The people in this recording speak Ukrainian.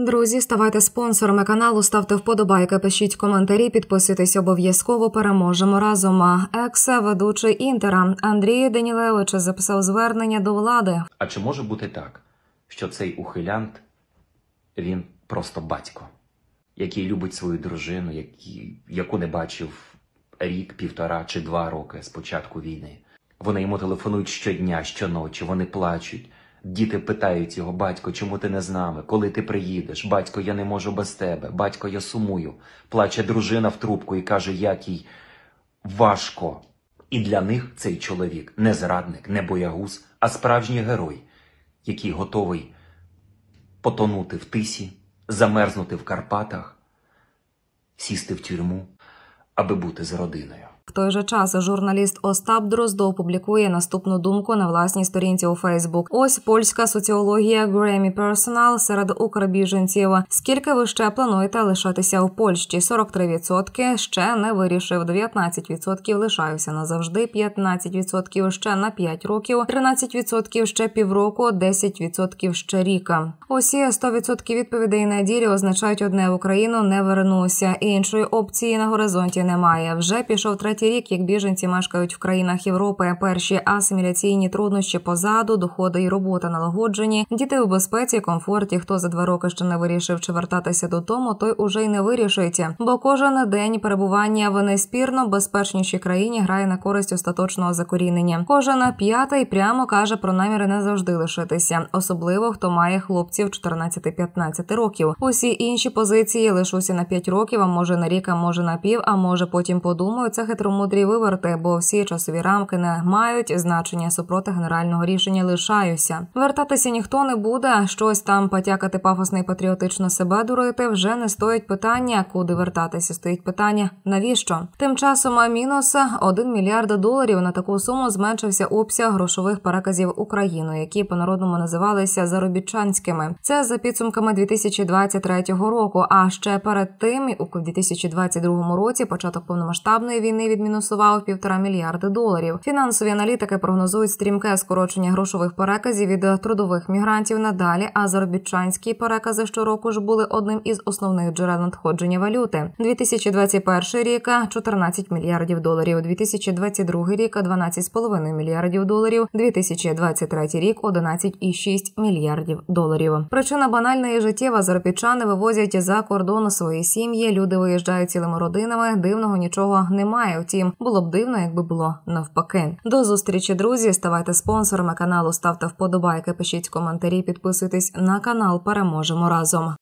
Друзі, ставайте спонсорами каналу, ставте вподобайки, пишіть коментарі, підписуйтесь обов'язково, переможемо разом. Екс-ведучий Інтера Андрій Данілевич записав звернення до влади. А чи може бути так, що цей ухилянт, він просто батько, який любить свою дружину, яку не бачив рік, півтора чи 2 роки з початку війни? Вони йому телефонують щодня, щоночі, вони плачуть. Діти питають його: батько, чому ти не з нами? Коли ти приїдеш? Батько, я не можу без тебе. Батько, я сумую. Плаче дружина в трубку і каже, як їй важко. І для них цей чоловік не зрадник, не боягуз, а справжній герой, який готовий потонути в тисі, замерзнути в Карпатах, сісти в тюрму, аби бути з родиною. В той же час журналіст Остап Дроздов публікує наступну думку на власній сторінці у Фейсбук. Ось польська соціологія Grammy Personal серед укрбіженців. Скільки ви ще плануєте лишатися у Польщі? 43% ще не вирішив, 19% лишаюся назавжди, 15% ще на 5 років, 13% ще півроку, 10% ще ріка. Усі 100% відповідей на ділі означають одне: в Україну не вернуся. Іншої опції на горизонті немає. Вже пішов 3-й рік, як біженці мешкають в країнах Європи. Перші асиміляційні труднощі позаду, доходи і робота налагоджені. Діти у безпеці, комфорті. Хто за 2 роки ще не вирішив, чи вертатися додому, той уже й не вирішить. Бо кожен день перебування в неспірно безпечнішій країні грає на користь остаточного закорінення. Кожен 5-й прямо каже про наміри не завжди лишитися. Особливо, хто має хлопців 14-15 років. Усі інші позиції: лишуся на 5 років, а може на рік, а може на пів, а може потім подумаю. Це хитромудрі виверти, бо всі часові рамки не мають значення. Супроти генерального рішення лишаюся. Вертатися ніхто не буде, щось там потякати пафосно і патріотично себе дурити. Вже не стоїть питання, куди вертатися. Стоїть питання, навіщо? Тим часом мінус $1 мільярд. На таку суму зменшився обсяг грошових переказів Україною, які по-народному називалися заробітчанськими. Це за підсумками 2023 року. А ще перед тим, у 2022 році, початок повномасштабної війни відмінусував $1,5 мільярда. Фінансові аналітики прогнозують стрімке скорочення грошових переказів від трудових мігрантів надалі, а заробітчанські перекази щороку ж були одним із основних джерел надходження валюти. 2021 рік – $14 мільярдів, 2022 рік – $12,5 мільярдів, 2023 рік – $11,6 мільярдів. Причина банальна і життєва: заробітчани вивозять за кордон свої сім'ї, люди виїжджають цілими родинами, дивного нічого немає. Втім, було б дивно, якби було навпаки. До зустрічі, друзі. Ставайте спонсорами каналу, ставте вподобайки, пишіть коментарі, підписуйтесь на канал. Переможемо разом.